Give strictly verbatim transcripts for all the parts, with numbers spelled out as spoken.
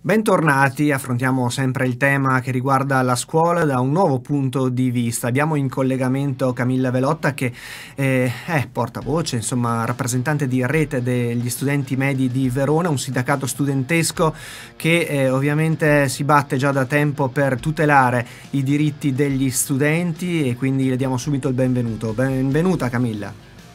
Bentornati, affrontiamo sempre il tema che riguarda la scuola da un nuovo punto di vista. Abbiamo in collegamento Camilla Velotta che eh, è portavoce, insomma rappresentante di Rete degli Studenti Medi di Verona, un sindacato studentesco che eh, ovviamente si batte già da tempo per tutelare i diritti degli studenti e quindi le diamo subito il benvenuto. Benvenuta Camilla.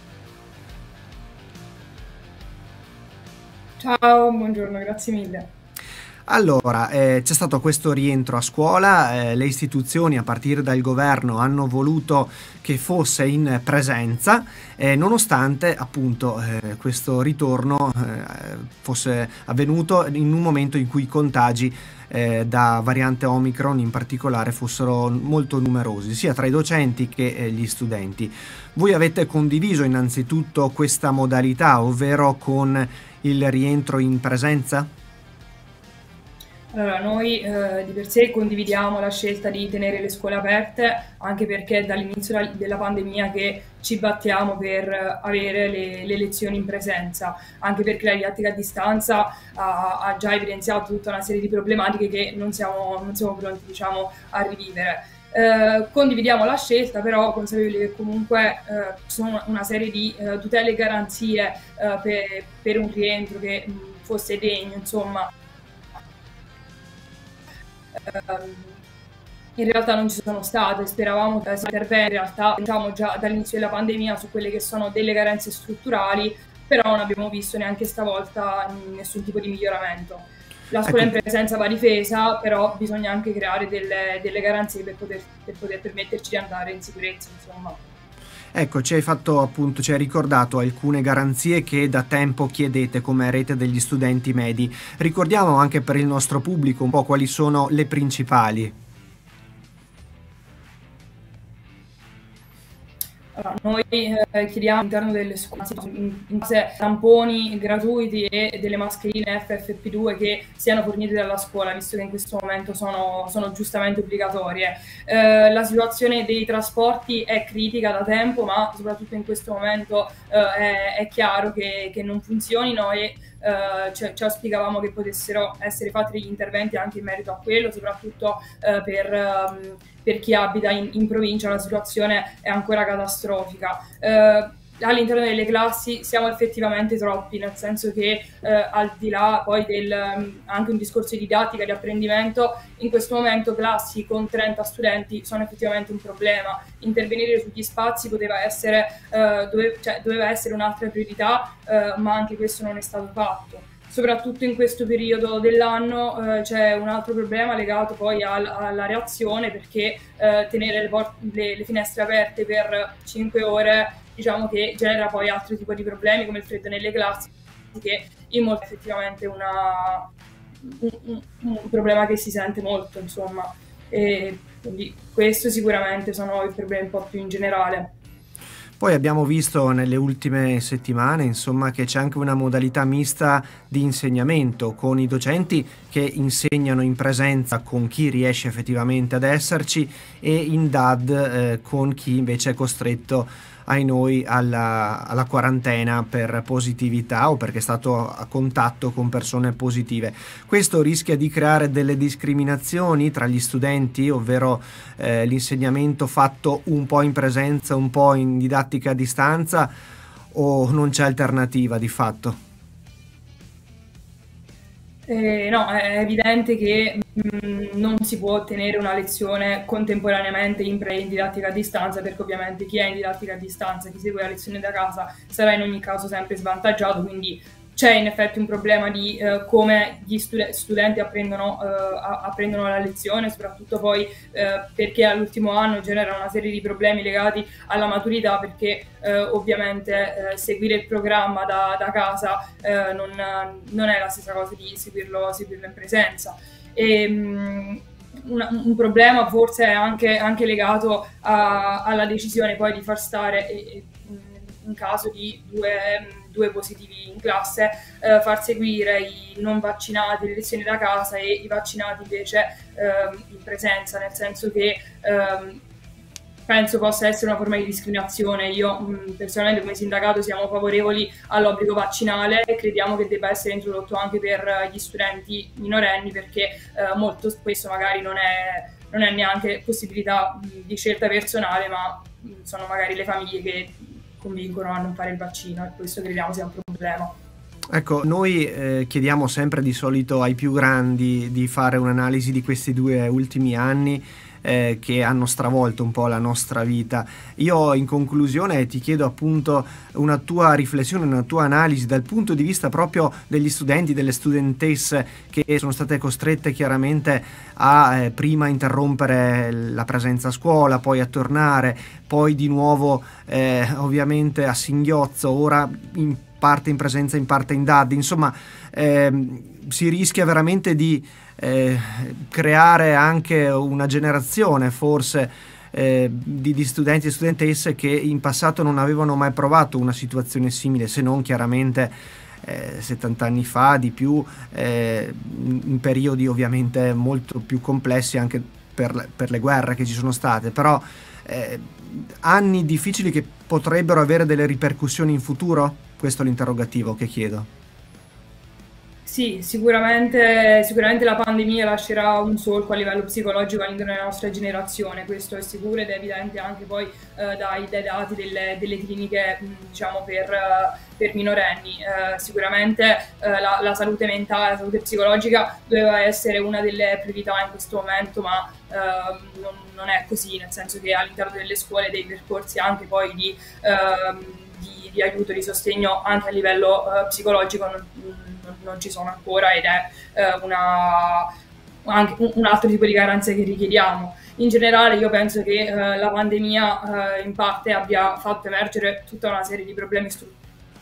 Ciao, buongiorno, grazie mille. Allora, eh, c'è stato questo rientro a scuola, eh, le istituzioni a partire dal governo hanno voluto che fosse in presenza, eh, nonostante appunto eh, questo ritorno eh, fosse avvenuto in un momento in cui i contagi eh, da variante Omicron in particolare fossero molto numerosi, sia tra i docenti che eh, gli studenti. Voi avete condiviso innanzitutto questa modalità, ovvero con il rientro in presenza? Allora, noi eh, di per sé condividiamo la scelta di tenere le scuole aperte, anche perché è dall'inizio della della pandemia che ci battiamo per eh, avere le, le lezioni in presenza, anche perché la didattica a distanza ha, ha già evidenziato tutta una serie di problematiche che non siamo, non siamo pronti, diciamo, a rivivere. Eh, condividiamo la scelta, però consapevoli che comunque eh, ci sono una serie di eh, tutele e garanzie eh, per, per un rientro che mh, fosse degno, insomma. In realtà non ci sono state, speravamo che si intervenga, in realtà diciamo già dall'inizio della pandemia su quelle che sono delle carenze strutturali, però non abbiamo visto neanche stavolta nessun tipo di miglioramento. La scuola Ecco. in presenza va difesa, però bisogna anche creare delle, delle garanzie per poter, per poter permetterci di andare in sicurezza, insomma. Ecco, ci hai fatto appunto, ci hai ricordato alcune garanzie che da tempo chiedete come Rete degli Studenti Medi. Ricordiamo anche per il nostro pubblico un po' quali sono le principali. Allora, noi eh, chiediamo all'interno delle scuole in, in base tamponi gratuiti e delle mascherine F F P due che siano fornite dalla scuola, visto che in questo momento sono, sono giustamente obbligatorie. Eh, la situazione dei trasporti è critica da tempo, ma soprattutto in questo momento eh, è, è chiaro che, che non funzionino e eh, ci, ci auspicavamo che potessero essere fatti degli interventi anche in merito a quello, soprattutto eh, per... Um, per chi abita in, in provincia la situazione è ancora catastrofica. Eh, all'interno delle classi siamo effettivamente troppi, nel senso che eh, al di là poi del um, anche un discorso di didattica, di apprendimento, in questo momento classi con trenta studenti sono effettivamente un problema. Intervenire sugli spazi poteva essere, eh, dove, cioè, doveva essere un'altra priorità, eh, ma anche questo non è stato fatto. Soprattutto in questo periodo dell'anno eh, c'è un altro problema legato poi al, alla reazione, perché eh, tenere le, le, le finestre aperte per cinque ore diciamo che genera poi altri tipi di problemi come il freddo nelle classi, che in molti è effettivamente una, un, un, un problema che si sente molto, insomma. E quindi questo sicuramente sono i problemi un po' più in generale. Poi abbiamo visto nelle ultime settimane, insomma, che c'è anche una modalità mista di insegnamento con i docenti che insegnano in presenza con chi riesce effettivamente ad esserci e in D A D eh, con chi invece è costretto ai noi alla, alla quarantena per positività o perché è stato a contatto con persone positive. Questo rischia di creare delle discriminazioni tra gli studenti, ovvero eh, l'insegnamento fatto un po' in presenza, un po' in didattica a distanza, o non c'è alternativa di fatto? Eh, no, è evidente che mh, non si può tenere una lezione contemporaneamente in pre e in didattica a distanza, perché ovviamente chi è in didattica a distanza, chi segue la lezione da casa, sarà in ogni caso sempre svantaggiato, quindi c'è in effetti un problema di eh, come gli stud studenti apprendono, eh, apprendono la lezione, soprattutto poi eh, perché all'ultimo anno genera una serie di problemi legati alla maturità, perché eh, ovviamente eh, seguire il programma da, da casa eh, non, non è la stessa cosa di seguirlo, seguirlo in presenza. E, mh, un, un problema forse è anche, anche legato a, alla decisione poi di far stare, e, e, in caso di due due positivi in classe, eh, far seguire i non vaccinati le lezioni da casa e i vaccinati invece ehm, in presenza, nel senso che ehm, penso possa essere una forma di discriminazione. Io mh, personalmente come sindacato siamo favorevoli all'obbligo vaccinale e crediamo che debba essere introdotto anche per gli studenti minorenni, perché eh, molto spesso magari non è, non è neanche possibilità mh, di scelta personale, ma mh, sono magari le famiglie che convincono a non fare il vaccino, e questo crediamo sia un problema. Ecco, noi eh, chiediamo sempre di solito ai più grandi di fare un'analisi di questi due ultimi anni eh, che hanno stravolto un po' la nostra vita. Io in conclusione ti chiedo appunto una tua riflessione, una tua analisi dal punto di vista proprio degli studenti, delle studentesse che sono state costrette chiaramente a eh, prima interrompere la presenza a scuola, poi a tornare, poi di nuovo eh, ovviamente a singhiozzo, ora in parte in presenza, in parte in D A D, insomma ehm, si rischia veramente di eh, creare anche una generazione forse eh, di, di studenti e studentesse che in passato non avevano mai provato una situazione simile, se non chiaramente eh, settanta anni fa, di più, eh, in periodi ovviamente molto più complessi anche per, per le guerre che ci sono state, però eh, anni difficili che potrebbero avere delle ripercussioni in futuro? Questo è l'interrogativo che chiedo. Sì, sicuramente, sicuramente la pandemia lascerà un solco a livello psicologico all'interno della nostra generazione, questo è sicuro, ed è evidente anche poi eh, dai, dai dati delle, delle cliniche mh, diciamo per, uh, per minorenni. Eh, sicuramente eh, la, la salute mentale, la salute psicologica doveva essere una delle priorità in questo momento, ma eh, non, non è così, nel senso che all'interno delle scuole dei percorsi anche poi di... Eh, Di, di aiuto, di sostegno anche a livello uh, psicologico non, non, non ci sono ancora, ed è uh, una, anche un, un altro tipo di garanzia che richiediamo. In generale io penso che uh, la pandemia uh, in parte abbia fatto emergere tutta una serie di problemi strutturali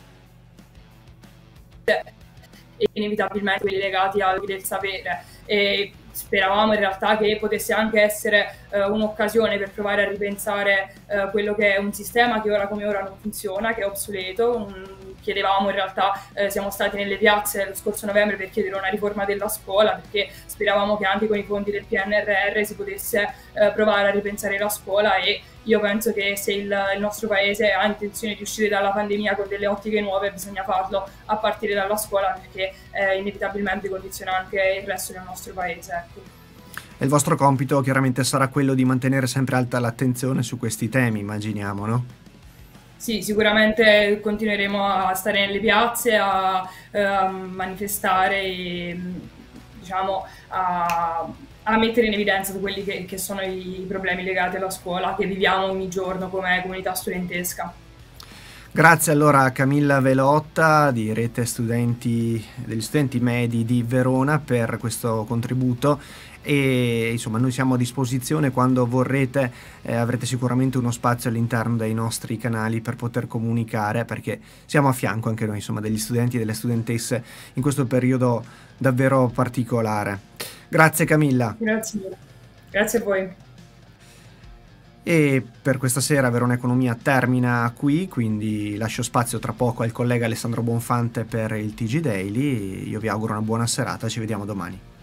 e inevitabilmente quelli legati al del sapere, e speravamo in realtà che potesse anche essere uh, un'occasione per provare a ripensare uh, quello che è un sistema che ora come ora non funziona, che è obsoleto. Un, chiedevamo in realtà, eh, siamo stati nelle piazze lo scorso novembre per chiedere una riforma della scuola, perché speravamo che anche con i fondi del P N R R si potesse uh, provare a ripensare la scuola, e io penso che se il, il nostro paese ha intenzione di uscire dalla pandemia con delle ottiche nuove bisogna farlo a partire dalla scuola, perché eh, inevitabilmente condiziona anche il resto del nostro paese. Ecco. E il vostro compito chiaramente sarà quello di mantenere sempre alta l'attenzione su questi temi, immaginiamo, no? Sì, sicuramente continueremo a stare nelle piazze, a, a manifestare e diciamo a, a mettere in evidenza quelli che, che sono i problemi legati alla scuola che viviamo ogni giorno come comunità studentesca. Grazie allora a Camilla Velotta di Rete Studenti, degli Studenti Medi di Verona, per questo contributo, e insomma noi siamo a disposizione quando vorrete, eh, avrete sicuramente uno spazio all'interno dei nostri canali per poter comunicare, perché siamo a fianco anche noi insomma degli studenti e delle studentesse in questo periodo davvero particolare. Grazie Camilla. Grazie, grazie a voi. E per questa sera Verona Economia termina qui, quindi lascio spazio tra poco al collega Alessandro Bonfante per il T G Daily. Io vi auguro una buona serata, ci vediamo domani.